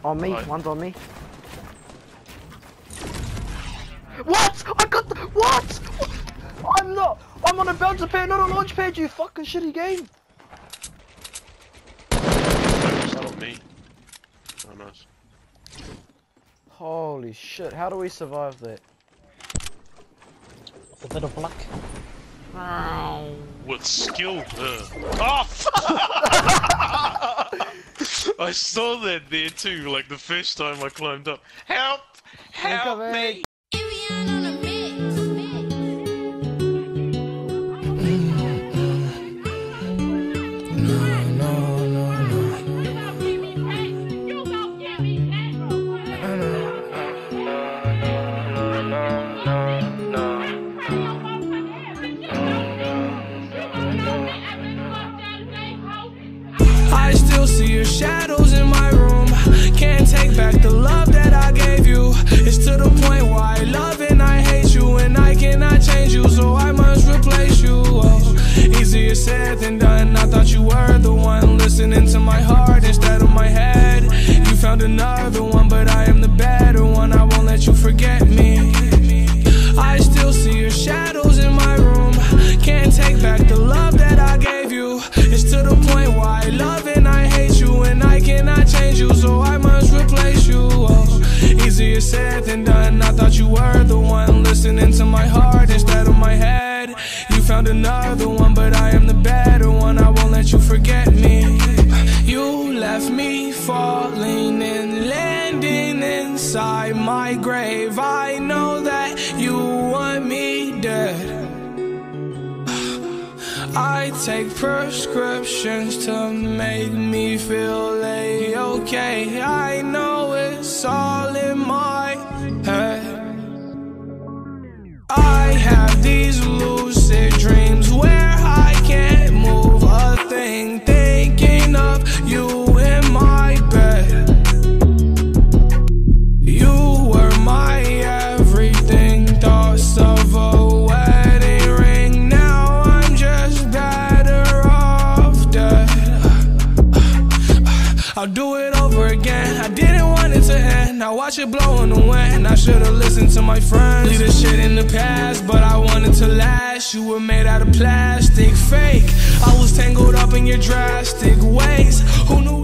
On me, Right. one's on me. What? I got the. What? I'm not. I'm on a bouncer pad, not a launch pad, you fucking shitty game. It's not me. Oh, nice. Holy shit, how do we survive that? A bit of luck. With skill, Oh, fuck! I saw that there too, like the first time I climbed up. Help! Help me! I still see your shadows in my room. Can't take back the love that I gave you. It's to the point where I love and I hate you, and I cannot change you, so I must replace you. Oh, easier said than done. I thought you were the one listening to my heart instead of my head. You found another one, but I am the better one. I won't let you forget me. I still see your shadows in my room. Can't take back the love that I gave you. It's to the point where I love and I hate you, and I cannot change you, so I must replace you. Oh, easier said than done. I thought you were the one listening to my heart instead of my head. You found another one, but I am the better one. I won't let you forget me. You left me falling and landing inside my grave. I know that you want me dead. I take prescriptions to make me feel okay. I know it's all in my head. I have these lucid dreams where I can't move a thing, thinking of you in my bed. You were my everything, thoughts of a wedding ring. Now I'm just better off dead. I'll do it over again. I didn't want it to end. Now watch it blow in the wind. I should've listened to my friends. Leave this shit in the past, but I wanted to last. You were made out of plastic, fake. I was tangled up in your drastic ways. Who knew?